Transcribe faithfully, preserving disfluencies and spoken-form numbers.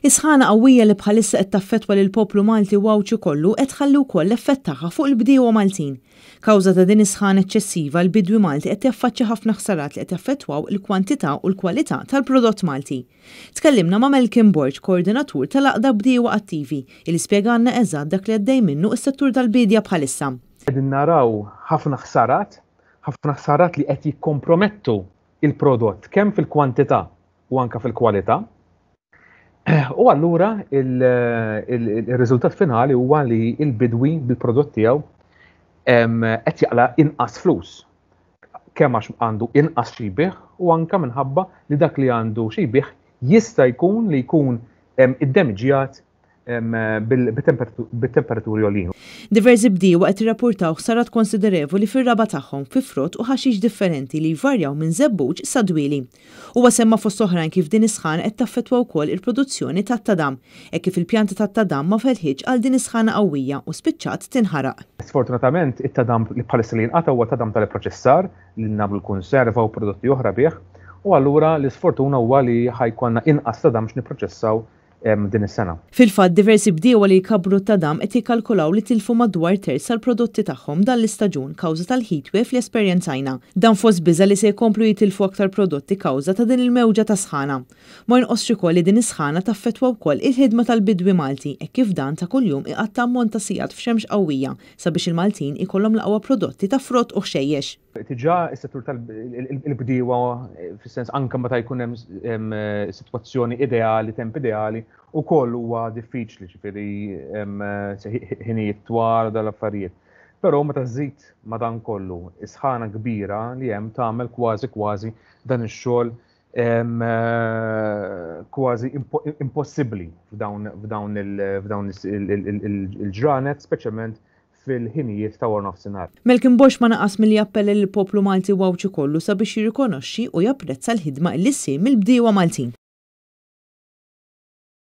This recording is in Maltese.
Is-sħana qawwija li bħalissa qed taffettwa lill-poplu Malti wawċi kollu qed tħalli wkoll l-effett tagħha fuq il-bdiewa Maltin. Kawża ta' din is-sħana eċċessiva l-bidwi Malti qed jaffaċċja ħafna ħsarat li qed jaffettwaw il-kwantità u l-kwalità tal-prodott Malti. Tkellimna ma' Malcolm Borg, koordinatur tal-Aqda Bdiewa Attivi, li spjegalna eżatt dak li għaddej minnu s-settur tal-bidja bħalissa. Qegħdin naraw ħafna ħsarat, ħafna ħsarat li qed jikkompromettu il-prodott kemm fil-kwantità u anke fil-kwalità. U allura il-riżultat finali huwa li l-bidwi bil-prodott tiegħu qed jaqla inqas flus. Kemm għax għandu inqas xi jbieħ u anke minħabba li dak li għandu xi jbieħ jista' jkun li jkun iddemiġjat bit-temperaturi għolin. Diversi bdiewa qed jirrappurtaw ħsarat konsiderevoli fir-raba tagħhom fi frott u ħaxix differenti li jvarjaw minn żebbuġ sa dwieli. Huwa semma fost oħrajn kif din is-sħana qed taffettwa wkoll il-produzzjoni tat-tadam, hekk kif il-pjanti tat-tadam ma felħitx għal din is-sħana qawwija u spiċċat tinħaraq. Sfortunatament it-tadam li bħalissa li nqata' huwa tadam tal-proċessar li nagħmlu l-konserva u prodotti oħra bih, u allura l-isfortuna huwa li ħajkonna inqas tadam x'nipproċessaw din is-sena. Fil-fatt diversi bdiewa li jkabru t-tadam qed jikkalkulaw li tilfu madwar terz tal-prodotti tagħhom dan l-istaġun kawża tal-heatwave li esperjenzajna. Dan fost biża li se jkomplu jitilfu aktar prodotti kawża ta' din il-mewġa ta' sħana. Ma jinqosx ukoll li din is-sħana taffettwa wkoll il-ħidma tal-bidwi Malti hekk kif dan ta' kuljum iqatta' ammont ta' sigħat f'xemx qawwija sabiex il-Maltin ikollhom l-aqwa prodotti ta' frott u xejjex. Tiġà is-settur tal-bdiewa fis-sens anke meta jkun hemm sitwazzjoni ideali, temp ideali, ukoll huwa diffiċli ġifieri ħinijiet twal dal-affarijiet. Però meta żżid ma' dan kollu is-sħana kbira li hemm tagħmel kważi kważi dan ix-xogħol kważi impossibbli f'dawn il-ġranet, speċjalment fil-ħinijiet ta' war nofsinhar. Malcolm Borg ma naqas milli jappella lill-poplu Malti wawċi kollu sabiex jirrikonoxxi u japprezza l-ħidma li ssir mill-bdiewa Maltin.